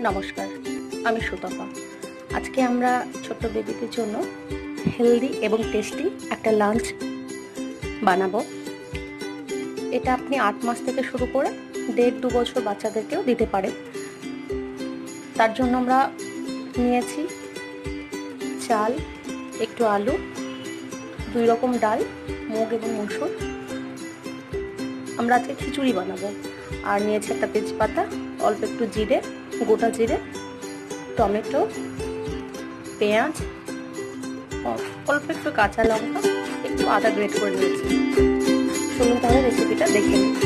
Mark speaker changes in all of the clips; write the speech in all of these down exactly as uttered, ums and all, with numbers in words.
Speaker 1: নমস্কার, আমি সুতপা। আজকে আমরা ছোট্ট বেবিদের জন্য হেলদি এবং টেস্টি একটা লাঞ্চ বানাবো। এটা আপনি আট মাস থেকে শুরু করে দেড় দু বছর বাচ্চাদেরকেও দিতে পারেন। তার জন্য আমরা নিয়েছি চাল, একটু আলু, দুই রকম ডাল, মুগ এবং মসুর। আমরা আজকে খিচুড়ি বানাবো। আর নিয়েছি একটা তেজপাতা, অল্প একটু জিরে, গোটা জিরে, টমেটো, পেঁয়াজ, অল্প একটু কাঁচা লঙ্কা, একটু আদা গ্রেট করে নিয়েছি। চলুন তাহলে রেসিপিটা দেখে নিই।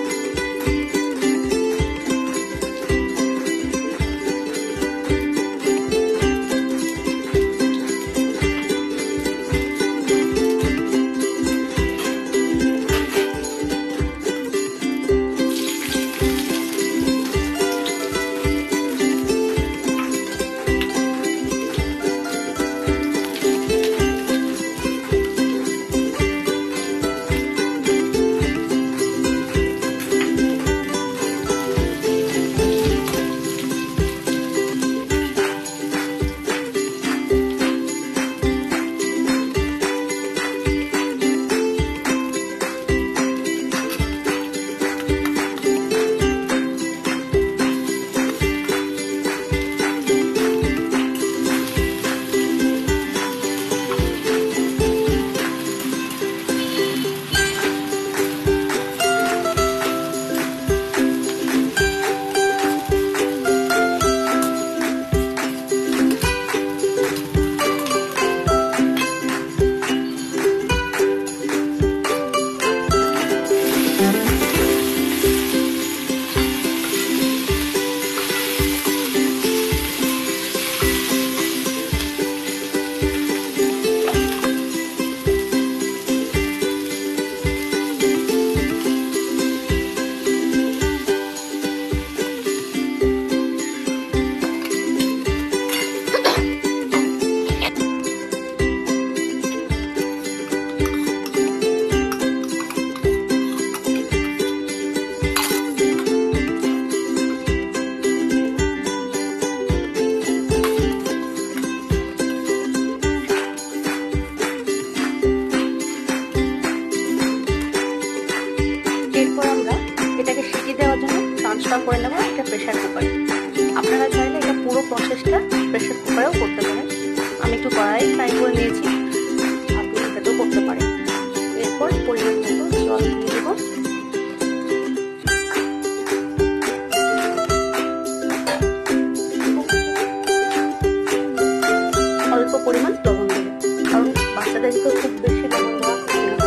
Speaker 1: এরপর আমরা এটাকে সিটি দেওয়ার জন্য ট্রান্সফার করে নেবো একটা প্রেশার কুকারে। আপনারা চাইলে এটা পুরো প্রসেসটা প্রেশার কুকারেও করতে পারেন। আমি একটু কড়াই ফ্রাই করে নিয়েছি, আপনি এটাতেও করতে পারেন। এরপর পরিমাণ মতো জল দিয়ে দেবো। অল্প পরিমাণ লবণ দেবো, কারণ বাচ্চাদেরকে খুব বেশি লবণ দেওয়া থাকে না।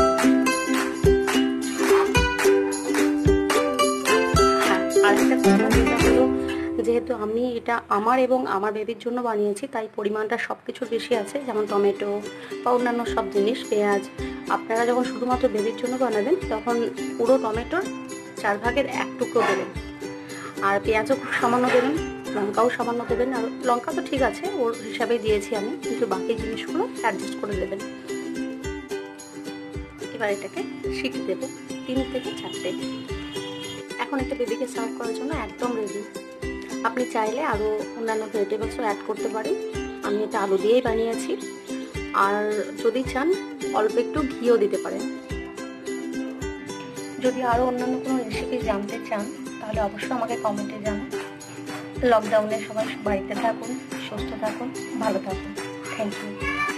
Speaker 1: আরেকটা কথা যেটা হলো, যেহেতু আমি এটা আমার এবং আমার বেবির জন্য বানিয়েছি, তাই পরিমাণটা সব কিছুর বেশি আছে, যেমন টমেটো বা অন্যান্য সব জিনিস, পেঁয়াজ। আপনারা যখন শুধুমাত্র বেবির জন্য বানাবেন তখন পুরো টমেটোর চার ভাগের এক টুকরো দেবেন, আর পেঁয়াজও খুব সামান্য দেবেন, লঙ্কাও সামান্য দেবেন। আর লঙ্কা তো ঠিক আছে, ওর হিসাবে দিয়েছি আমি, কিন্তু বাকি জিনিসগুলো অ্যাডজাস্ট করে দেবেন। এবার এটাকে সিটি দেবো তিন থেকে চারটে। এখন একটা বেবিকে সার্ভ করার জন্য একদম রেডি। আপনি চাইলে আরও অন্যান্য ভেজিটেবলসও অ্যাড করতে পারেন। আমি এটা আলু দিয়েই বানিয়েছি, আর যদি চান অল্প একটু ঘিও দিতে পারেন। যদি আরও অন্যান্য কোনো রেসিপি জানতে চান তাহলে অবশ্যই আমাকে কমেন্টে জানান। লকডাউনে সবাই বাড়িতে থাকুন, সুস্থ থাকুন, ভালো থাকুন। Thank you.